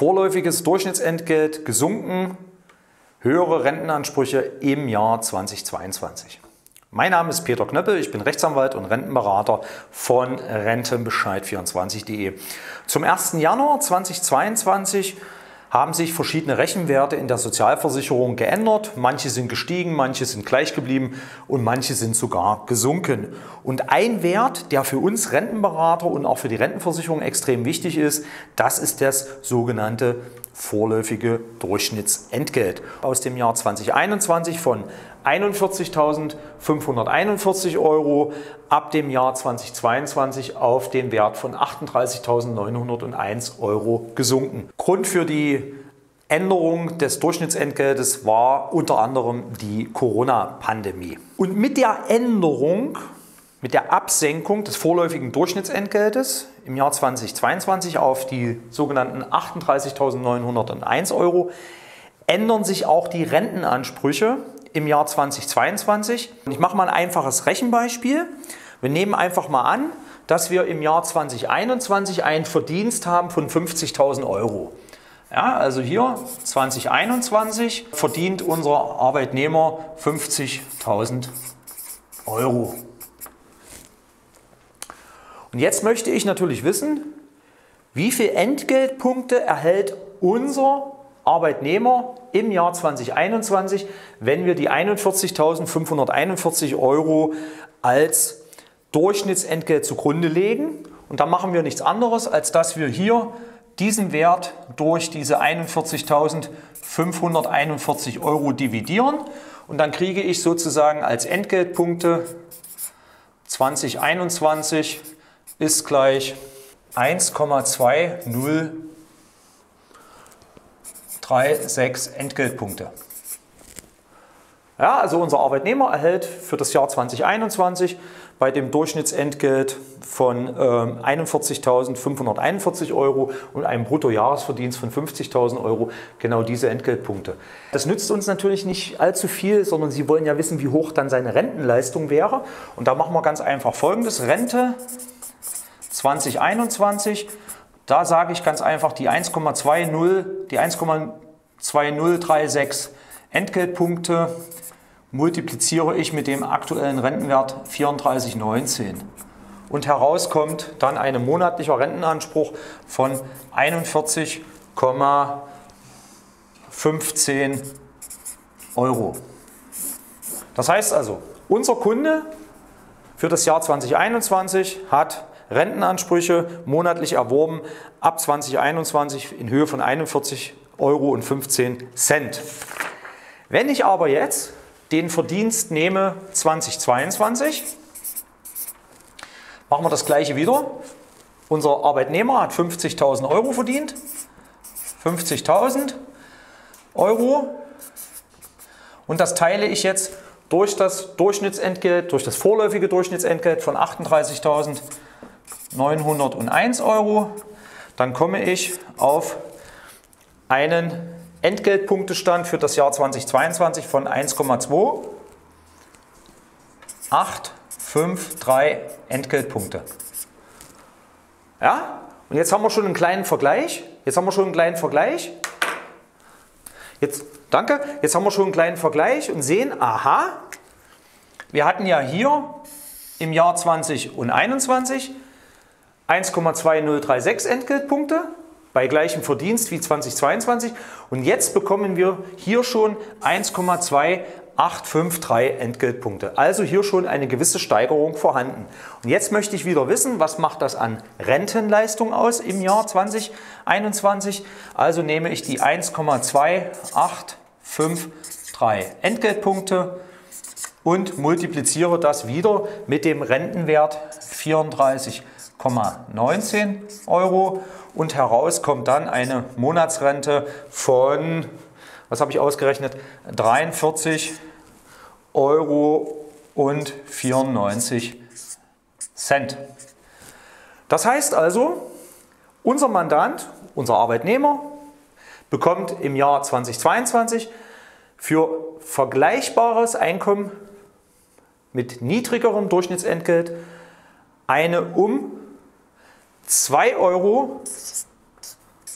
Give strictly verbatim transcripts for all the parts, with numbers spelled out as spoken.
Vorläufiges Durchschnittsentgelt gesunken, höhere Rentenansprüche im Jahr zweitausendzweiundzwanzig. Mein Name ist Peter Knöppel, ich bin Rechtsanwalt und Rentenberater von Rentenbescheid vierundzwanzig punkt de. Zum ersten Januar zweitausendzweiundzwanzig haben sich verschiedene Rechenwerte in der Sozialversicherung geändert. Manche sind gestiegen, manche sind gleich geblieben und manche sind sogar gesunken. Und ein Wert, der für uns Rentenberater und auch für die Rentenversicherung extrem wichtig ist, das ist das sogenannte vorläufige Durchschnittsentgelt aus dem Jahr zweitausendeinundzwanzig von einundvierzigtausendfünfhunderteinundvierzig Euro ab dem Jahr zweitausendzweiundzwanzig auf den Wert von achtunddreißigtausendneunhunderteins Euro gesunken. Grund für die Änderung des Durchschnittsentgeltes war unter anderem die Corona-Pandemie. Und mit der Änderung, mit der Absenkung des vorläufigen Durchschnittsentgeltes im Jahr zweitausendzweiundzwanzig auf die sogenannten achtunddreißigtausendneunhunderteins Euro ändern sich auch die Rentenansprüche im Jahr zweitausendzweiundzwanzig. Ich mache mal ein einfaches Rechenbeispiel. Wir nehmen einfach mal an, dass wir im Jahr zweitausendeinundzwanzig einen Verdienst haben von fünfzigtausend Euro. Ja, also hier zweitausendeinundzwanzig verdient unser Arbeitnehmer fünfzigtausend Euro. Und jetzt möchte ich natürlich wissen, wie viele Entgeltpunkte erhält unser Arbeitnehmer im Jahr zweitausendeinundzwanzig, wenn wir die einundvierzigtausendfünfhunderteinundvierzig Euro als Durchschnittsentgelt zugrunde legen. Und da machen wir nichts anderes, als dass wir hier diesen Wert durch diese einundvierzigtausendfünfhunderteinundvierzig Euro dividieren. Und dann kriege ich sozusagen als Entgeltpunkte zweitausendeinundzwanzig ist gleich eins Komma zwei null drei sechs Entgeltpunkte. Ja, also unser Arbeitnehmer erhält für das Jahr zweitausendeinundzwanzig bei dem Durchschnittsentgelt von äh, einundvierzigtausendfünfhunderteinundvierzig Euro und einem Bruttojahresverdienst von fünfzigtausend Euro genau diese Entgeltpunkte. Das nützt uns natürlich nicht allzu viel, sondern Sie wollen ja wissen, wie hoch dann seine Rentenleistung wäre. Und da machen wir ganz einfach Folgendes. Rente zweitausendeinundzwanzig, da sage ich ganz einfach die eins Komma zwei null, die eins Komma zwei null drei sechs Entgeltpunkte multipliziere ich mit dem aktuellen Rentenwert vierunddreißig Komma neunzehn. Und heraus kommt dann ein monatlicher Rentenanspruch von einundvierzig Komma fünfzehn Euro. Das heißt also, unser Kunde für das Jahr zweitausendeinundzwanzig hat Rentenansprüche monatlich erworben ab zweitausendeinundzwanzig in Höhe von einundvierzig Euro und fünfzehn Cent. Wenn ich aber jetzt den Verdienst nehme zweitausendzweiundzwanzig, machen wir das gleiche wieder. Unser Arbeitnehmer hat fünfzigtausend Euro verdient, fünfzigtausend Euro, und das teile ich jetzt durch das Durchschnittsentgelt, durch das vorläufige Durchschnittsentgelt von achtunddreißigtausendneunhunderteins Euro, dann komme ich auf einen Entgeltpunktestand für das Jahr zweitausendzweiundzwanzig von eins Komma zwei acht fünf drei Entgeltpunkte. Ja, und jetzt haben wir schon einen kleinen Vergleich. Jetzt haben wir schon einen kleinen Vergleich. Jetzt, danke. Jetzt haben wir schon einen kleinen Vergleich und sehen, aha, wir hatten ja hier im Jahr zweitausendeinundzwanzig eins Komma zwei null drei sechs Entgeltpunkte bei gleichem Verdienst wie zweitausendzweiundzwanzig, und jetzt bekommen wir hier schon eins Komma zwei acht fünf drei Entgeltpunkte. Also hier schon eine gewisse Steigerung vorhanden. Und jetzt möchte ich wieder wissen, was macht das an Rentenleistung aus im Jahr zweitausendeinundzwanzig. Also nehme ich die eins Komma zwei acht fünf drei Entgeltpunkte und multipliziere das wieder mit dem Rentenwert vierunddreißig Komma neunzehn Euro. Und heraus kommt dann eine Monatsrente von, was habe ich ausgerechnet, dreiundvierzig Euro und vierundneunzig Cent. Das heißt also, unser Mandant, unser Arbeitnehmer, bekommt im Jahr zweitausendzweiundzwanzig für vergleichbares Einkommen mit niedrigerem Durchschnittsentgelt eine um zwei Euro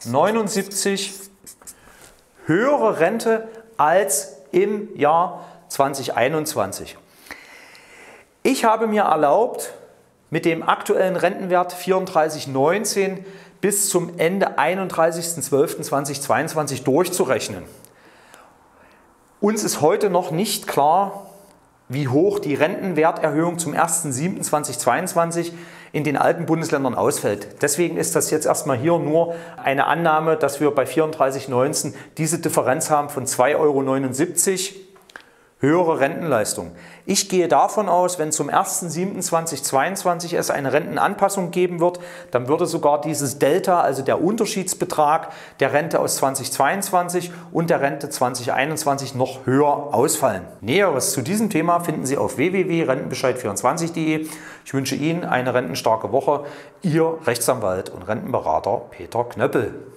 neunundsiebzig höhere Rente als im Jahr zweitausendeinundzwanzig. Ich habe mir erlaubt, mit dem aktuellen Rentenwert vierunddreißig neunzehn bis zum Ende einunddreißigsten zwölften zweitausendzweiundzwanzig durchzurechnen. Uns ist heute noch nicht klar, wie hoch die Rentenwerterhöhung zum ersten siebten zweitausendzweiundzwanzig in den alten Bundesländern ausfällt. Deswegen ist das jetzt erstmal hier nur eine Annahme, dass wir bei vierunddreißig neunzehn diese Differenz haben von zwei Euro neunundsiebzig höhere Rentenleistung. Ich gehe davon aus, wenn zum ersten siebten zweitausendzweiundzwanzig es eine Rentenanpassung geben wird, dann würde sogar dieses Delta, also der Unterschiedsbetrag der Rente aus zweitausendzweiundzwanzig und der Rente zweitausendeinundzwanzig noch höher ausfallen. Näheres zu diesem Thema finden Sie auf w w w punkt rentenbescheid vierundzwanzig punkt de. Ich wünsche Ihnen eine rentenstarke Woche. Ihr Rechtsanwalt und Rentenberater Peter Knöppel.